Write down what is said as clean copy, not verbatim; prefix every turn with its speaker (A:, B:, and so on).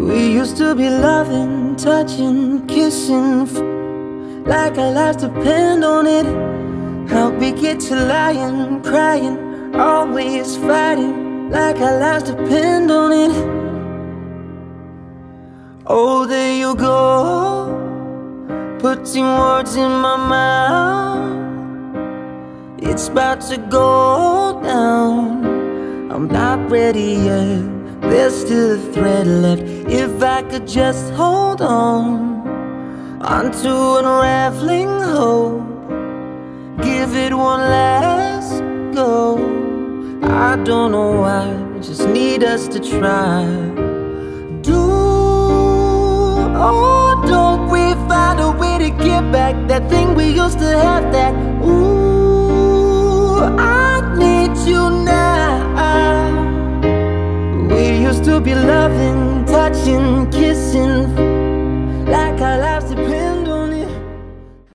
A: We used to be loving, touching, kissing, like our lives depend on it. How'd we get to lying, crying, always fighting, like our lives depend on it? Oh, there you go, putting words in my mouth. It's about to go down. I'm not ready yet, there's still a thread left. If I could just hold on onto unraveling hope, give it one last go. I don't know why, just need us to try. Oh, don't we find a way to get back that thing we used to have, that ooh, I need you now. We used to be loving, touching, kissing,